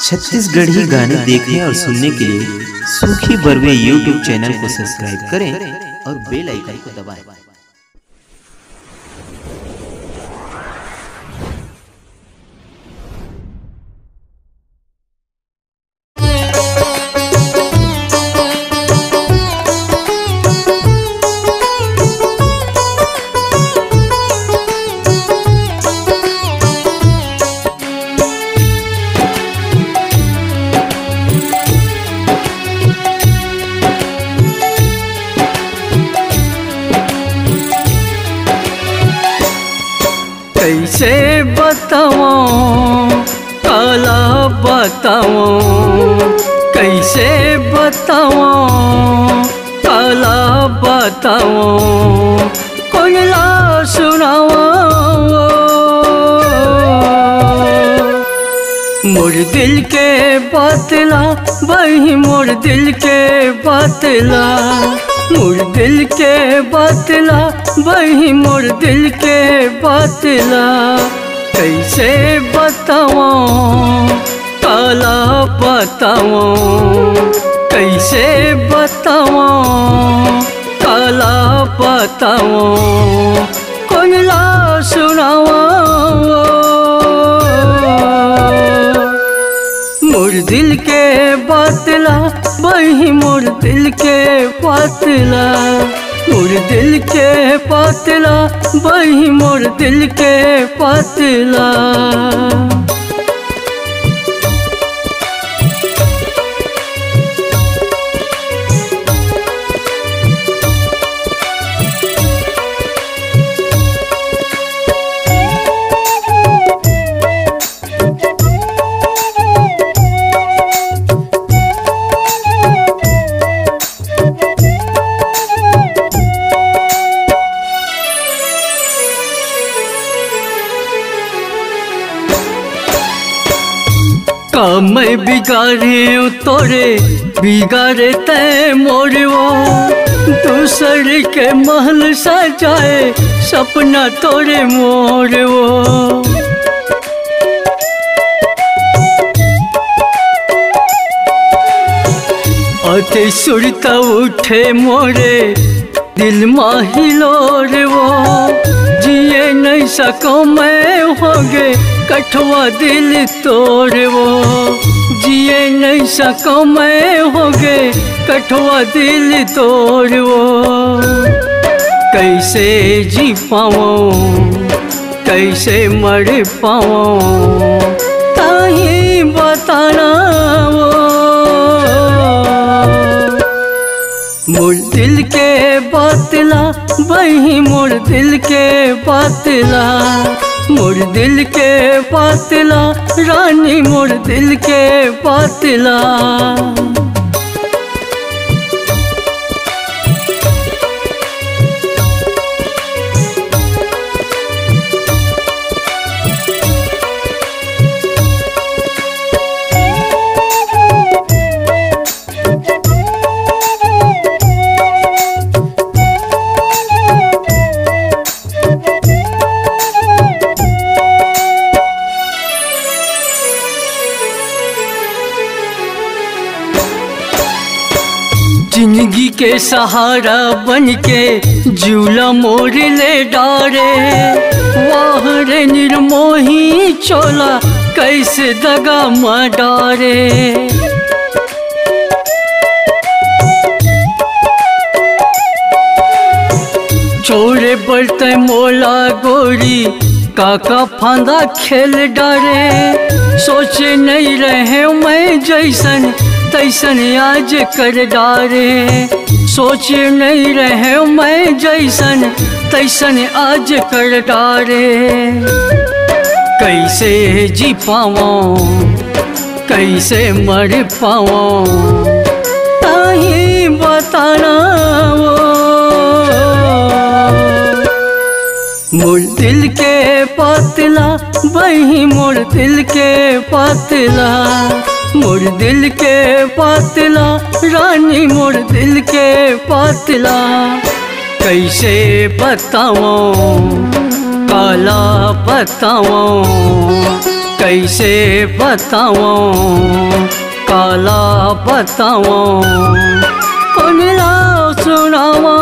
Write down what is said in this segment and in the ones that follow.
छत्तीसगढ़ी गाने देखने और सुनने के लिए सूखी बरवे यूट्यूब चैनल को सब्सक्राइब करें और बेल आइकन को दबाएं। कैसे बताऊं काला बताऊं, कैसे बताऊं काला बताऊं, कोयला सुनाऊं मोर दिल के बातला, वही मोर दिल के बातला, मोर दिल के बातला, वही मोर दिल के बातला। कैसे बताऊं काला बताऊं, कैसे बताऊं काला बताऊं, कोयला सुनाऊं मोर दिल के बातला, वही मोर दिल के बातला, मोर दिल के बातला, वही मोर दिल के बातला। मैं बिगाड़े तोरे बिगाड़े तय मोरवो, दूसर के महल सजाए सपना तोरे मोरवो। अते सुरता उठे मोरे दिल माहिलोरवो, जिए नहीं सको मैं होगे कठवा दिल तोड़वो, जिए नहीं सको मैं होगे कठवा दिल तोड़वो। कैसे जी पाऊं कैसे मर पाऊं, ताही बताना वो मोर दिल के बातला, वही मोर दिल के बातला, मोर दिल के बातला, रानी मोर दिल के बातला। जिंदगी के सहारा बनके झूला मोर ले डारे, वाह रे निर्मोही चोला कैसे दगा माँ डारे। छोरे बढ़ते मोला गोरी काका फांदा खेल डारे, सोचे नहीं रहे मैं जैसन तैसन आज कर डारे, सोचे नहीं रहे मैं जैसन तैसन आज कर डारे। कैसे जी पाऊं कैसे मर पाऊं, ताही बताना वो मोर दिल के बातला, वही मोर दिल के बातला, मोर दिल के बातला, रानी मोर दिल के बातला। कैसे बताऊं काला बताऊं, कैसे बताऊं काला बताऊं कौनला सुनाऊं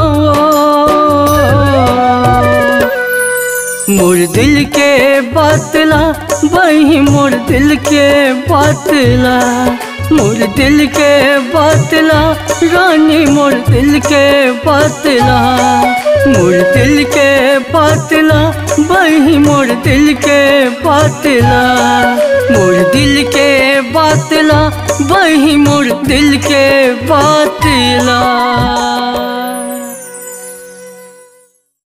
मोर दिल के बातला वही मोर दिल के बातला मोर दिल के बातला रानी मोर दिल के बातला मोर दिल के बातला वही मोर दिल के बातला मोर दिल के बातला वही मोर दिल के बातला।